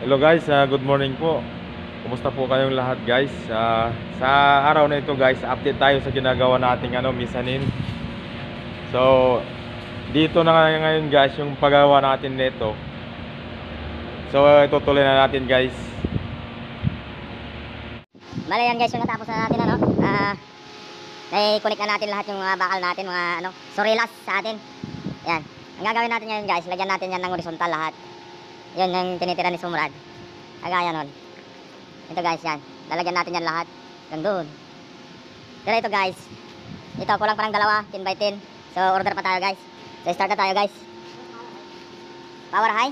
Hello guys, good morning po. Kumusta po kayong lahat guys? Sa araw na ito guys, update tayo sa ginagawa nating misanin. So, dito na ngayon guys yung paggawa natin nito. So, itutuloy na natin guys. Bale yan guys, yung natapos na natin i-connect na natin lahat yung mga bakal natin, mga sorilas sa atin. Yan. Ang gagawin natin ngayon guys, lagyan natin yan ng horizontal lahat. Yan yung tinitira ni Sumrad. Kagaya nun. Ito guys, yan. Lalagyan natin yan lahat. Hanggang doon. Pero ito guys, ito kulang pa ng dalawa, 10 by 10. So order pa tayo guys. So start na tayo guys. Power high.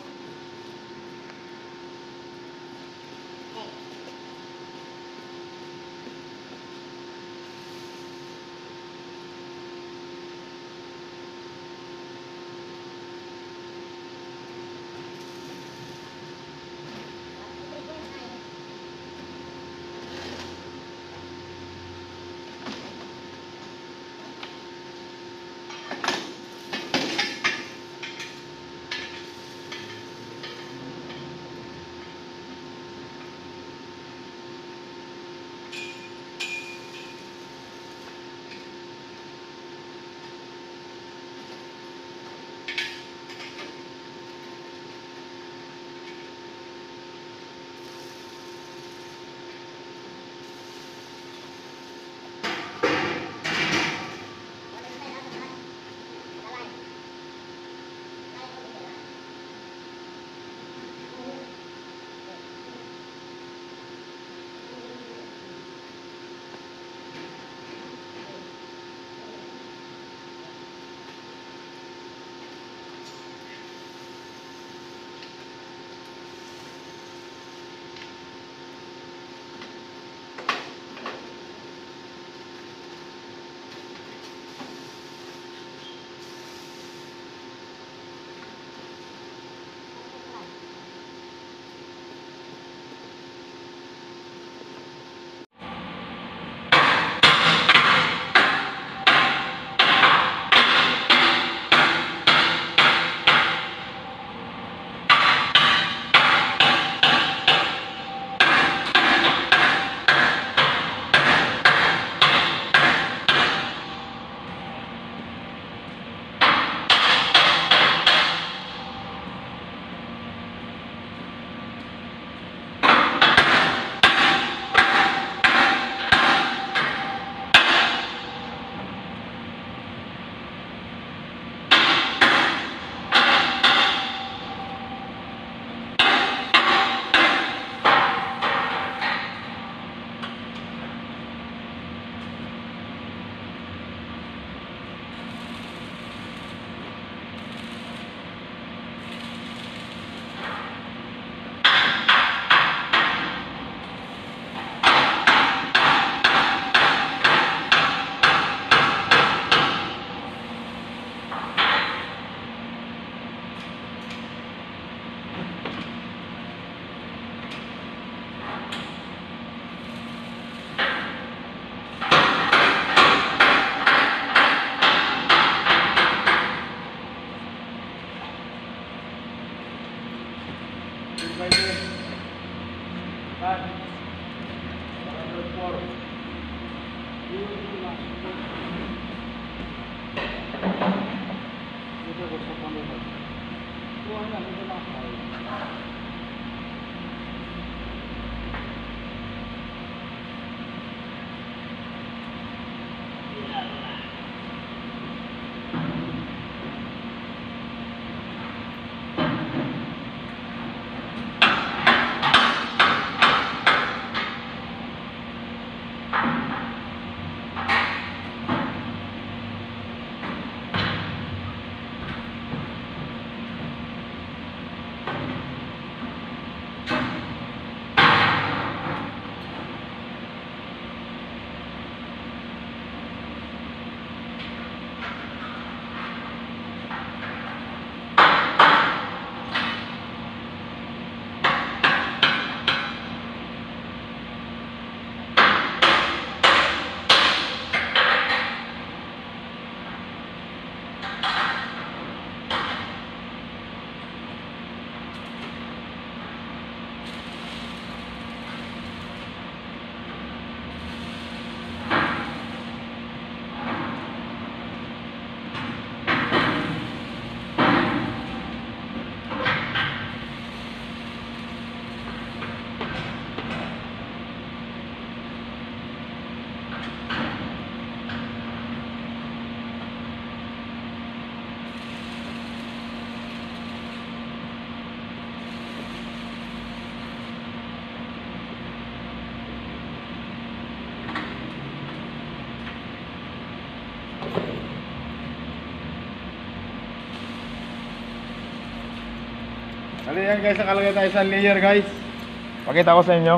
Bali yan guys, nakalagay tayo sa layer guys. Pakita ko sa inyo.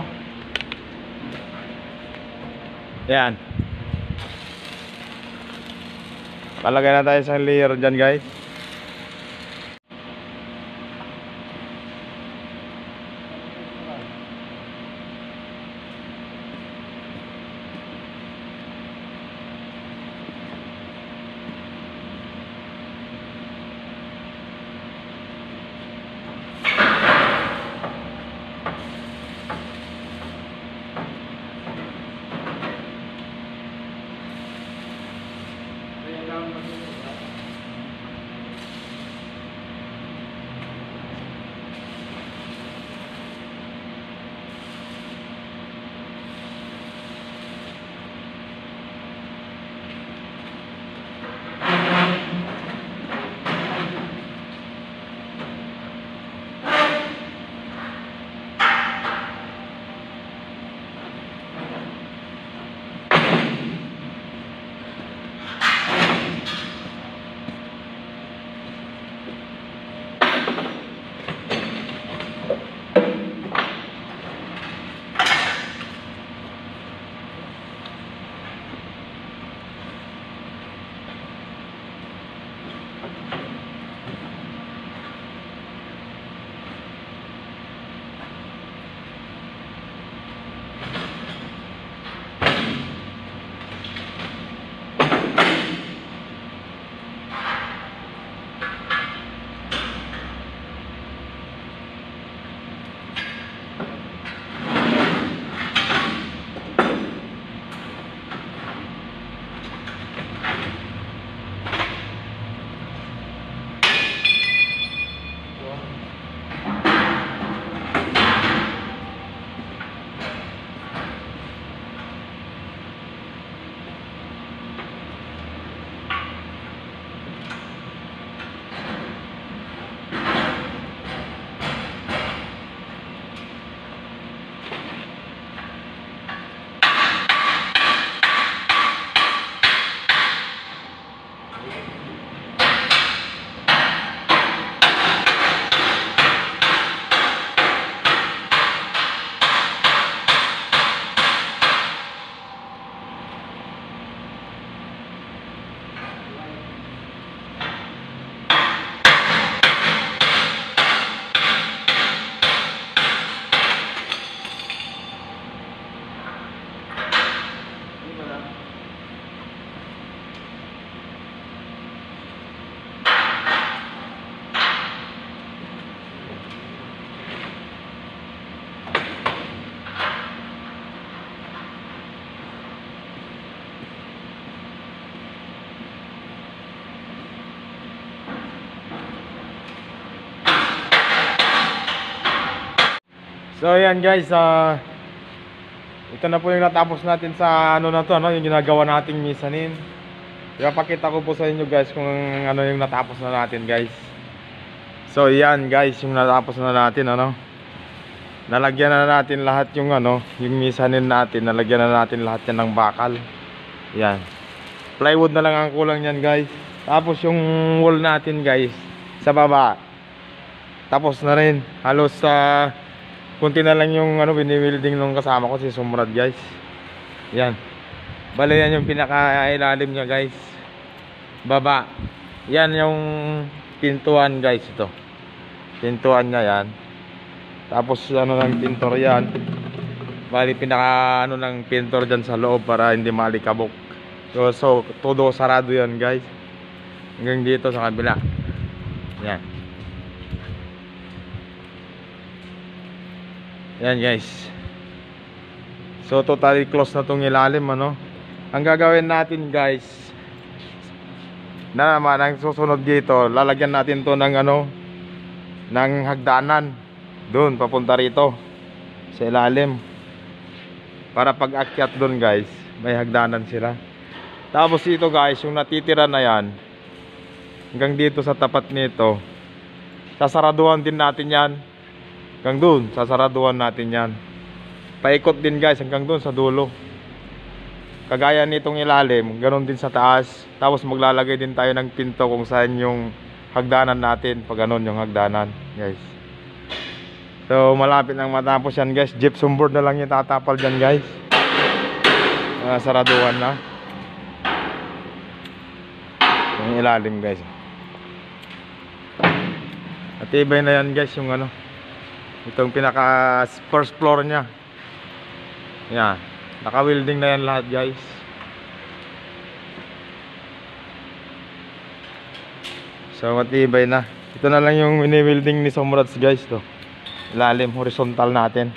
Yan. Palagay na tayo sa layer dyan guys. So ayan guys, ito na po yung natapos natin sa ano na to, yung ginagawa nating mezzanine. Ipapakita ko po sa inyo guys kung ano yung natapos na natin guys. So ayan guys, yung natapos na natin, nalagyan na natin lahat yung yung mezzanine natin, nalagyan na natin lahat yan ng bakal. Yan. Plywood na lang ang kulang yan guys. Tapos yung wall natin guys, sa baba, tapos na rin. Halos kunti na lang yung binibuilding nung kasama ko si Sumrad guys. Yan. Bale yan yung pinaka-ilalim niya guys. Baba. Yan yung pintuan guys ito. Pintuan niya yan. Tapos ng pintor yan. Bali pinaka ng pintor dyan sa loob para hindi maalikabok. So todo sarado yan guys. Hanggang dito sa kabila. Yan. Yan guys. So totally close na tong ilalim Ang gagawin natin guys na naman ang susunod dito, lalagyan natin to ng ng hagdanan doon papunta rito sa ilalim. Para pag akyat doon guys, may hagdanan sila. Tapos ito guys, yung natitira na yan hanggang dito sa tapat nito, sasaraduhan din natin yan. Hanggang doon, sasaraduhan natin yan. Paikot din guys hanggang doon sa dulo. Kagaya nitong ilalim, ganoon din sa taas. Tapos maglalagay din tayo ng pinto kung saan yung hagdanan natin. Pag ganoon yung hagdanan guys. So malapit nang matapos yan guys. Gypsum board na lang yung tatapal dyan guys. Saraduhan na yung ilalim guys. At ibay na yan guys yung ano, itong pinaka first floor nya. Yan, naka welding na yan lahat guys. So matibay na. Ito na lang yung ini-welding ni Somrads guys to. Ilalim horizontal natin.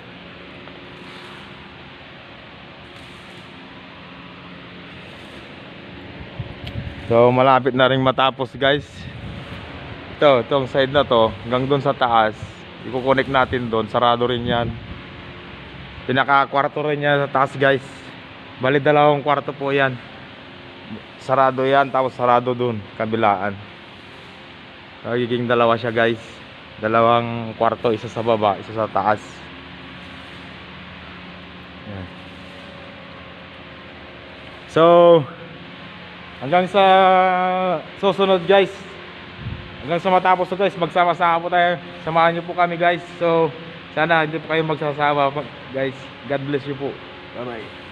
So malapit na ring matapos guys. Itong side na to hanggang doon sa taas, i-connect natin doon. Sarado rin yan. Pinaka-kwarto rin yan sa taas guys. Bali 2 kwarto po yan. Sarado yan, tapos sarado doon kabilaan. Magiging 2 siya guys. 2 kwarto, isa sa baba, isa sa taas. Yan. So hanggang sa susunod guys, hanggang sa matapos to guys, magsama-sama po tayo. Samahan nyo po kami guys. So sana hindi po kayo magsasawa guys. God bless you po. Bye bye.